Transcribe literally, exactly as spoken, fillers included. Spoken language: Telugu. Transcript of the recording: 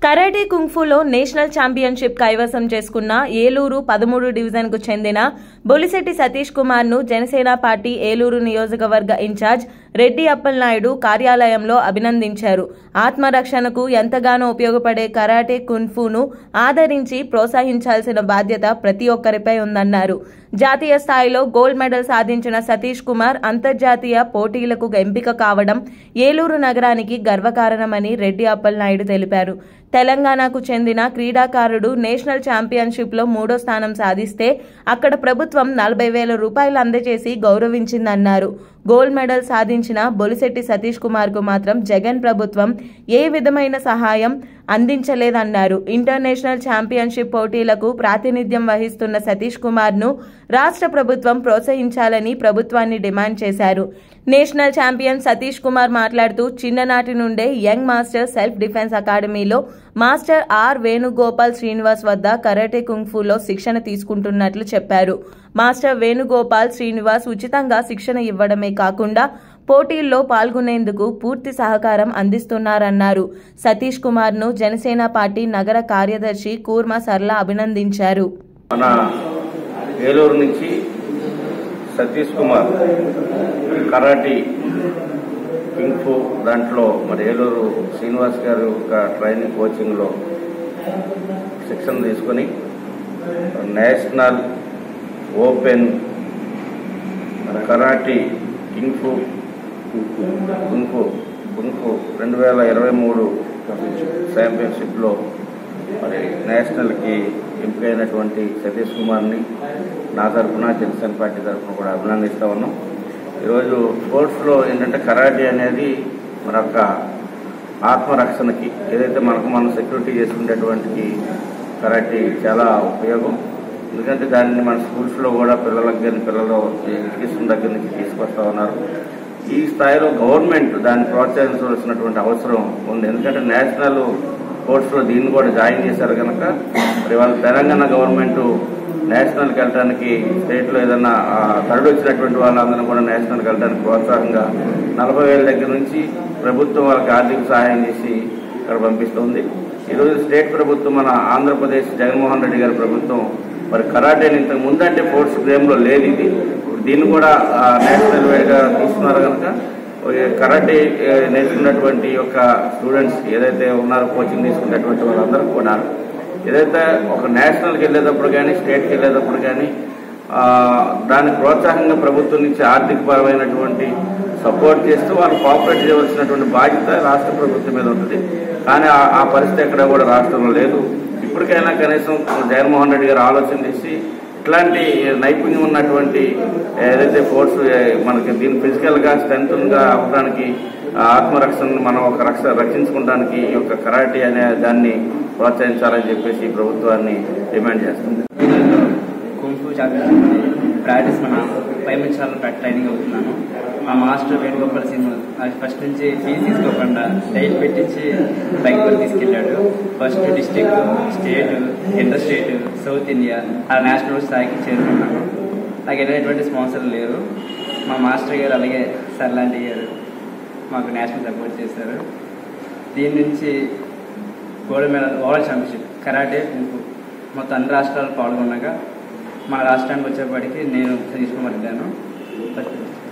కరాటే కుంగ్ఫూలో నేషనల్ ఛాంపియన్షిప్ కైవసం చేసుకున్న ఏలూరు పదమూడు డివిజన్కు చెందిన బొలిశెట్టి సతీష్ కుమార్ ను జనసేన పార్టీ ఏలూరు నియోజకవర్గ ఇన్ఛార్జ్ రెడ్డి అప్పలనాయుడు కార్యాలయంలో అభినందించారు. ఆత్మరక్షణకు ఎంతగానో ఉపయోగపడే కరాటే కుంగ్ఫూను ఆదరించి ప్రోత్సహించాల్సిన బాధ్యత ప్రతి ఒక్కరిపై ఉందన్నారు. జాతీయ స్థాయిలో గోల్డ్ మెడల్ సాధించిన సతీష్ కుమార్ అంతర్జాతీయ పోటీలకు ఎంపిక కావడం ఏలూరు నగరానికి గర్వకారణమని రెడ్డి అప్పలనాయుడు తెలిపారు. తెలంగాణకు చెందిన క్రీడాకారుడు నేషనల్ ఛాంపియన్షిప్లో మూడో స్థానం సాధిస్తే అక్కడ ప్రభుత్వం నలభై వేల రూపాయలు అందజేసి గౌరవించిందన్నారు. గోల్డ్ మెడల్ సాధించిన బొలిశెట్టి సతీష్ కుమార్ కు మాత్రం జగన్ ప్రభుత్వం ఏ విధమైన సహాయం అందించలేదన్నారు. ఇంటర్నేషనల్ ఛాంపియన్షిప్ పోటీలకు ప్రాతినిధ్యం వహిస్తున్న సతీష్ కుమార్ ను రాష్ట్ర ప్రభుత్వం ప్రోత్సహించాలని ప్రభుత్వాన్ని డిమాండ్ చేశారు. నేషనల్ ఛాంపియన్ సతీష్ కుమార్ మాట్లాడుతూ చిన్ననాటి నుండే యంగ్ మాస్టర్ సెల్ఫ్ డిఫెన్స్ అకాడమీలో మాస్టర్ ఆర్ వేణుగోపాల్ శ్రీనివాస్ వద్ద కరాటే కుంగ్ఫూలో శిక్షణ తీసుకుంటున్నట్లు చెప్పారు. మాస్టర్ వేణుగోపాల్ శ్రీనివాస్ ఉచితంగా శిక్షణ ఇవ్వడమే కాకుండా పోటీల్లో పాల్గొనేందుకు పూర్తి సహకారం అందిస్తున్నారన్నారు. సతీష్ కుమార్ ను జనసేన పార్టీ నగర కార్యదర్శి కూర్మ సర్ల అభినందించారు. మన ఏలూరు నుంచి సతీష్ కుమార్ కరాటీ కింగ్ఫు దాంట్లో మరి ఏలూరు శ్రీనివాస్ గారు ఒక ట్రైనింగ్ కోచింగ్లో శిక్షణ తీసుకొని national open karate kung fu kung fu kung fu రెండు వేల ఇరవై మూడు ఛాంపియన్షిప్లో మరి నేషనల్కి ఎంపికైనటువంటి సతీష్ కుమార్ని నా తరఫున జనసేన పార్టీ తరఫున కూడా అభినందిస్తూ ఉన్నాం. ఈరోజు స్పోర్ట్స్లో ఏంటంటే కరాటే అనేది మన యొక్క ఆత్మరక్షణకి ఏదైతే మనకు మనం సెక్యూరిటీ చేసుకునేటువంటి కరాటే చాలా ఉపయోగం. ఎందుకంటే దానిని మన స్కూల్స్లో కూడా పిల్లలకు కానీ పిల్లలు ఎడ్యుకేషన్ దగ్గర నుంచి తీసుకొస్తా ఉన్నారు. ఈ స్థాయిలో గవర్నమెంట్ దాన్ని ప్రోత్సహించవలసినటువంటి అవసరం ఉంది. ఎందుకంటే నేషనల్ స్పోర్ట్స్లో దీన్ని కూడా జాయిన్ చేశారు కనుక మరి వాళ్ళ తెలంగాణ గవర్నమెంట్ నేషనల్కి వెళ్ళడానికి స్టేట్లో ఏదన్నా థర్డ్ వచ్చినటువంటి వాళ్ళందరూ కూడా నేషనల్కి వెళ్ళడానికి ప్రోత్సాహంగా నలభై వేల దగ్గర నుంచి ప్రభుత్వం వాళ్ళకి ఆర్థిక సహాయం చేసి ఇక్కడ పంపిస్తుంది. ఈరోజు స్టేట్ ప్రభుత్వం మన ఆంధ్రప్రదేశ్ జగన్మోహన్ రెడ్డి గారి ప్రభుత్వం మరి కరాటేని ఇంతకు ముందు అంటే స్పోర్ట్స్ గేమ్లో లేదు, ఇది దీన్ని కూడా నేషనల్ వైడ్గా తీసుకున్నారు కనుక కరాటే నేర్చుకున్నటువంటి యొక్క స్టూడెంట్స్ ఏదైతే ఉన్నారో కోచింగ్ తీసుకున్నటువంటి వాళ్ళందరూ కూడా ఏదైతే ఒక నేషనల్కి వెళ్ళేటప్పుడు కానీ స్టేట్కి వెళ్ళేటప్పుడు కానీ దానికి ప్రోత్సాహంగా ప్రభుత్వం నుంచి ఆర్థికపరమైనటువంటి సపోర్ట్ చేస్తూ వాళ్ళు కోఆపరేట్ చేయవలసినటువంటి బాధ్యత రాష్ట్ర ప్రభుత్వం మీద ఉంటుంది. కానీ ఆ పరిస్థితి ఎక్కడ కూడా రాష్ట్రంలో లేదు. ఇప్పటికైనా కనీసం జగన్మోహన్ రెడ్డి గారు ఆలోచన చేసి ఇట్లాంటి నైపుణ్యం ఉన్నటువంటి ఏదైతే ఫోర్స్ మనకి దీని ఫిజికల్గా స్ట్రెంగ్త్గా అవ్వడానికి ఆత్మరక్షణను మనం ఒక రక్ష రక్షించుకోవడానికి ఈ యొక్క కరాటే అనే దాన్ని ప్రోత్సహించాలని చెప్పేసి ప్రభుత్వాన్ని డిమాండ్ చేస్తుంది. కుంఫు ఛాంపియన్షిప్ ప్రాక్టీస్ మన ఫైవ్ మినిట్స్ ట్రైనింగ్ అవుతున్నాను. మా మాస్టర్ వేణుగోపాల్ సినిమా అది ఫస్ట్ నుంచి ఫీజు తీసుకోకుండా డైట్ పెట్టించి బైక్ వరకు తీసుకెళ్ళాడు. First district, state, inter state, south India ఆ నేషనల్ స్థాయికి చేరుకున్నాను. నాకు ఎటువంటి స్పాన్సర్లు లేరు. మా మాస్టర్ గారు అలాగే సర్లాంటి గారు మాకు నేషనల్ సపోర్ట్ చేశారు. దీని నుంచి gold medal world championship karate kung fu మొత్తం అన్ని రాష్ట్రాలు పాల్గొన్నాక మన రాష్ట్రానికి వచ్చేప్పటికి నేను తీసుకుని వెళ్ళాను.